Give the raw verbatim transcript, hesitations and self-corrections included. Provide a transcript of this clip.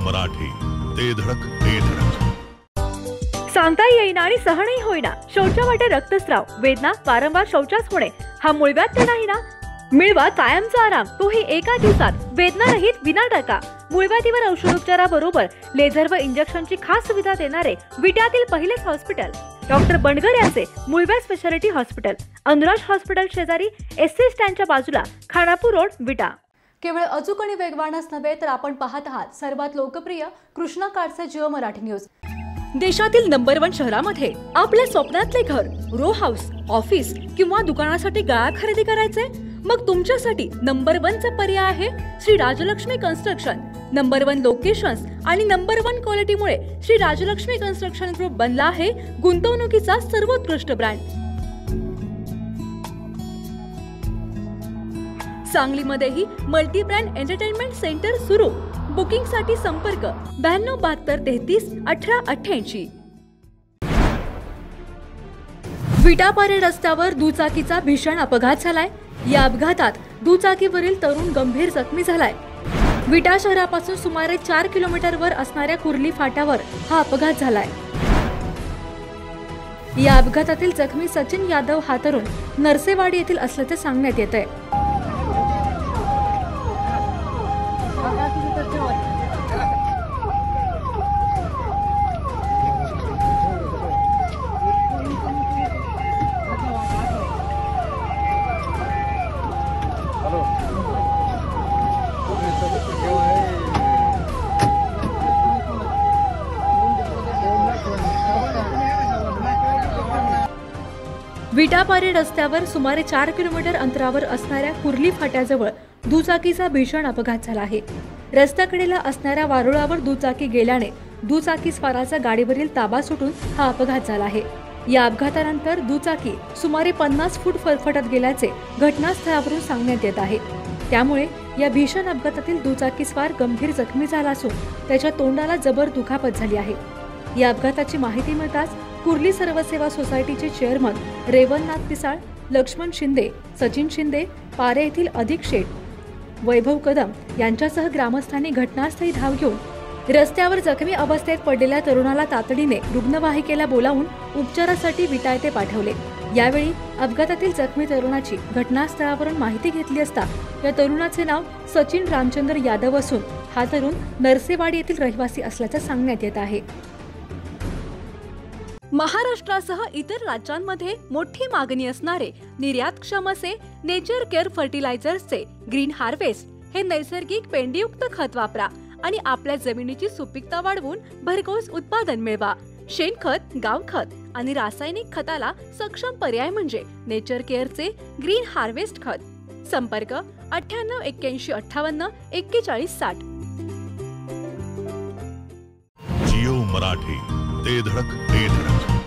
मराठी, ते धडक ते धडक. सांगता येईना आणि सहनही होईना शौचा वाटे रक्तस्राव, वेदना, वारंवार शौचास होणे हा मूळव्याध तर नाही ना? मिळवा कायमचा आराम, तोही एका दिवसात, वेदना रहित, विना टाका. मूळव्याधीवर औषधोपचाराबरोबर लेझर व इंजेक्शनची खास सुविधा देणारे विट्यातील पहिलेच हॉस्पिटल डॉक्टर बंडगर यांचे मूळव्याध स्पेशालिटी हॉस्पिटल, अनुराज हॉस्पिटल शेजारी, एस सी स्टँडच्या बाजूला, खानापूर रोड, विटा. केवळ अचूक आणि वेगवानच नव्हे तर आपण पाहत आहात सर्वात लोकप्रिय कृष्णा काळचे जिओ मराठी न्यूज. देशातील नंबर वन शहरामध्ये आपल्या स्वप्नातले घर, रो हाऊस, ऑफिस किंवा दुकानासाठी गाळा खरेदी करायचे? मग तुमच्यासाठी नंबर वन चा पर्याय आहे Shri Rajlakshmi construction. Number one locations आणि नंबर वन क्वालिटीमुळे श्री राजलक्ष्मी कन्स्ट्रक्शन ग्रुप बनला आहे गुंतवणुकीचा सर्वोत्कृष्ट ब्रँड. सांगलीमध्येही मल्टी ब्रँड एंटरटेनमेंट सेंटर सुरू. बुकिंग साठी संपर्क ब्याण्णव बहात्तर तेहतीस अठरा अठ्ठ्याऐंशी. विटापारे रस्त्यावर दुचाकीचा भीषण अपघात झालाय. या अपघातात दुचाकीवरील तरुण गंभीर जखमी झालाय. विटा शहरापासून सुमारे चार किलोमीटरवर असणाऱ्या कुर्ली फाट्यावर हा अपघात झालाय. या अपघातातील जखमी सचिन यादव हा तरुण नरसेवाडी येथील असल्याचे सांगण्यात येत आहे. विटापारे रस्त्यावर सुमारे चार किलोमीटर अंतरावर असणाऱ्या कुर्ली फाट्याजवळ दुचाकीचा भीषण अपघात झाला आहे. रस्त्याकडेला असणाऱ्या वारुळावर दुचाकी गेल्याने दुचाकी स्वाराचा गाडीवरील ताबा सुटून हा अपघात झाला आहे. या अपघातानंतर दुचाकी सुमारे पन्नास फूट फरफटत गेल्याचे घटनास्थळावरून सांगण्यात येत आहे. त्यामुळे या भीषण अपघातातील दुचाकी स्वार गंभीर जखमी झाला असून त्याच्या तोंडाला जबर दुखापत झाली आहे. या अपघाताची माहिती मिळताच कुर्ली सर्वसेवा सोसायटीचे चेअरमन रेवणनाथ पिसाळ, लक्ष्मण शिंदे, सचिन शिंदे, पारे येथील अधिक शेठ, वैभव कदम यांच्यासह ग्रामस्थांनी घटनास्थळी धाव घेऊन रस्त्यावर जखमी अवस्थेत पडलेल्या तरुणाला तातडीने रुग्णवाहिकेला बोलावून उपचारासाठी विटा येथे पाठवले. यावेळी अपघातातील जखमी तरुणाची घटनास्थळावरून माहिती घेतली असता या तरुणाचे नाव सचिन रामचंद्र यादव असून हा तरुण नरसेवाडी येथील रहिवासी असल्याचे सांगण्यात येत आहे. महाराष्ट्रासह इतर राज्यांमध्ये मोठी मागणी असणारे निर्यातक्षम असे नेचर केअर फर्टिलायझर्सचे ग्रीन हार्वेस्ट हे नैसर्गिक पेंडीयुक्त खत वापरा आणि आपल्या जमिनीची सुपीकता वाढवून भरघोस उत्पादन मिळवा. शेणखत, गावखत आणि रासायनिक खताला सक्षम पर्याय म्हणजे नेचर केअरचे ग्रीन हार्वेस्ट खत. संपर्क अठ्ठ्याण्णव एक्क्याऐंशी अठ्ठावन्न एक्केचाळीस साठ. जिओ मराठी, ते धडक ते धडक.